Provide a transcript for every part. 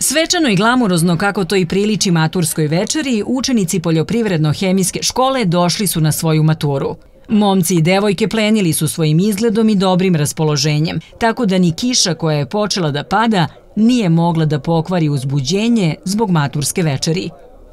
Svečano i glamurozno, kako to i priliči maturskoj večeri, učenici poljoprivredno-hemijske škole došli su na svoju maturu. Momci i devojke plenili su svojim izgledom i dobrim raspoloženjem, tako da ni kiša koja je počela da pada nije mogla da pokvari uzbuđenje zbog maturske večeri.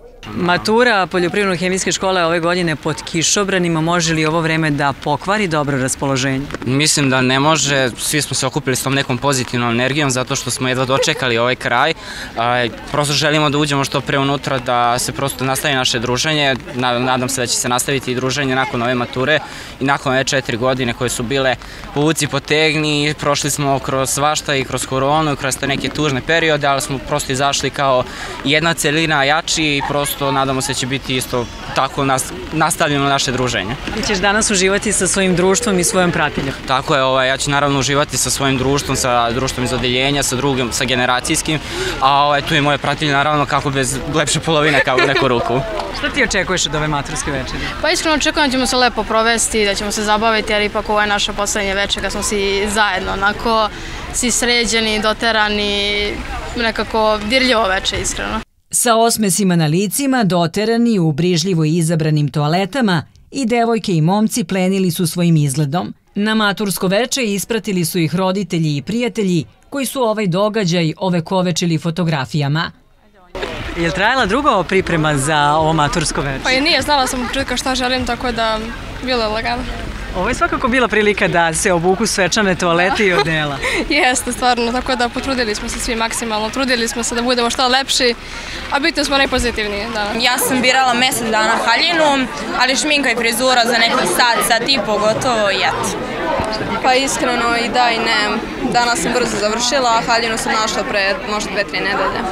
Matura poljoprivredno-hemijske škole ove godine pod kišobranima, može li ovo vreme da pokvari dobro raspoloženje? Mislim da ne može, svi smo se okupili s tom nekom pozitivnom energijom zato što smo jedva dočekali ovaj kraj. Prosto želimo da uđemo što pre unutra, da se prosto nastavi naše druženje. Nadam se da će se nastaviti i druženje nakon ove mature i nakon ove 4 godine koje su bile povuci potegni. Prošli smo kroz svašta i kroz koronu i kroz te neke tužne periode, ali smo prosto izašli kao jedna celina jači i prosto nadamo se da će biti isto tako nastavljeno naše druženje. Ti ćeš danas uživati sa svojim društvom i svojom pratiljom? Tako je, ja ću naravno uživati sa svojim društvom, sa društvom iz odeljenja, sa drugim, sa generacijskim, a tu je moje pratilje naravno kako bez lepše polovine kao u neku ruku. Šta ti očekuješ od ove maturske večeri? Pa iskreno očekujem da ćemo se lepo provesti, da ćemo se zabaviti, jer ipak ovo je naša poslednja večer kad smo svi zajedno, onako svi sređeni, doterani, nekako dirljivo večer iskreno. Sa osmesima na licima, doterani u brižljivo izabranim toaletama, i devojke i momci plenili su svojim izgledom. Na matursko veče ispratili su ih roditelji i prijatelji koji su ovaj događaj ovekovečili fotografijama. Je li trajala druga priprema za ovo matursko veče? Pa i nije, znala sam početka šta želim, tako da bilo je lagano. Ovo je svakako bila prilika da se obuku svečane toalete i odela. Jeste, stvarno, tako da potrudili smo se svi maksimalno, trudili smo se da budemo što lepši, a bitno smo najpozitivniji. Ja sam birala mesec dana haljinu, ali šminka i frizura za neki sat i po gotovo i eto. Pa iskreno i da i ne, danas sam brzo završila, a haljinu sam našla pre možda 2-3 nedelje.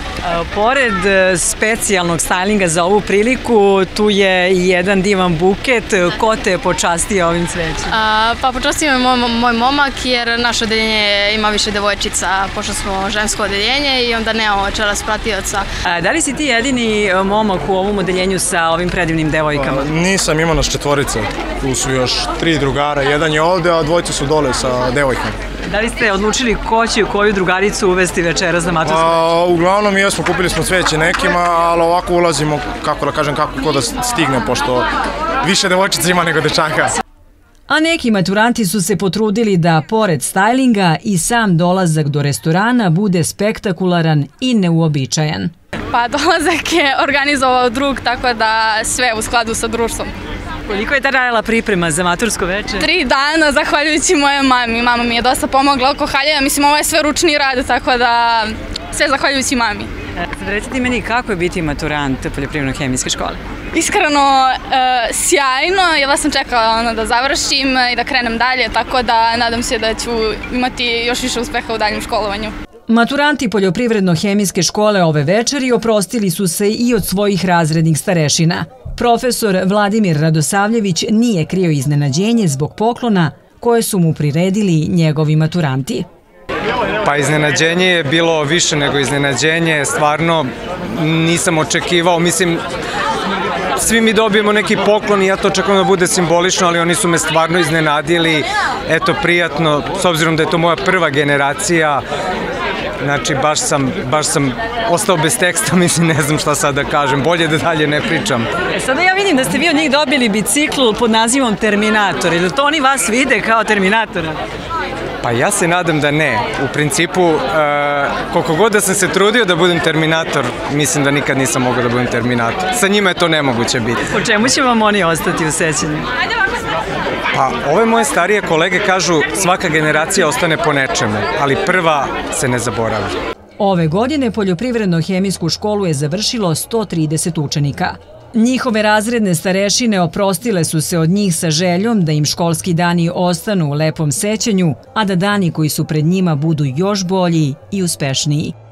Pored specijalnog stylinga za ovu priliku, tu je i jedan divan buket. Ko te je počastio ovim cvećem? Pa počastio me moj momak, jer naše odeljenje ima više devojčica, pošto smo žensko odeljenje i onda nemamo večeras pratioca. Da li si ti jedini momak u ovom odeljenju sa ovim predivnim devojkama? Nisam, ima nas 4. Tu su još 3 drugara, jedan je ovde, a 2 su dole sa devojkama. Da li ste odlučili ko će koju drugaricu uvesti večeras na matursku večer? Uglavnom jesmo, kupili smo cveće nekima, ali ovako ulazimo, kako da kažem, kako ko da stigne, pošto više devojčica ima nego dečaka. A neki maturanti su se potrudili da, pored stylinga, i sam dolazak do restorana bude spektakularan i neuobičajen. Pa dolazak je organizovao drug, tako da sve u skladu sa društvom. Koliko je trajala priprema za matursko veče? 3 dana, zahvaljujući moje mami. Mama mi je dosta pomogla oko haljanja. Mislim, ovo je sve ručni rad, tako da sve zahvaljujući mami. Recite meni, kako je biti maturant poljoprivredno-hemijske škole? Iskreno, sjajno. Ja sam čekala da završim i da krenem dalje, tako da nadam se da ću imati još više uspeha u daljem školovanju. Maturanti poljoprivredno-hemijske škole ove večeri oprostili su se i od svojih razrednih starešina. Profesor Vladimir Radosavljević nije krio iznenađenje zbog poklona koje su mu priredili njegovi maturanti. Pa iznenađenje je bilo više nego iznenađenje, stvarno nisam očekivao, mislim, svi mi dobijemo neki poklon i ja to očekujem da bude simbolično, ali oni su me stvarno iznenadili, eto, prijatno, s obzirom da je to moja prva generacija. Znači, baš sam ostao bez teksta, mislim, ne znam šta sad da kažem, bolje da dalje ne pričam. Sada ja vidim da ste vi od njih dobili bicikl pod nazivom Terminator, ili to oni vas vide kao Terminatora? Pa ja se nadam da ne. U principu, koliko god da sam se trudio da budem Terminator, mislim da nikad nisam mogao da budem Terminator. Sa njima je to nemoguće biti. Po čemu će vam oni ostati u sećanju? Pa ove moje starije kolege kažu svaka generacija ostane po nečemu, ali prva se ne zaboravlja. Ove godine poljoprivredno-hemijsku školu je završilo 130 učenika. Njihove razredne starešine oprostile su se od njih sa željom da im školski dani ostanu u lepom sećanju, a da dani koji su pred njima budu još bolji i uspešniji.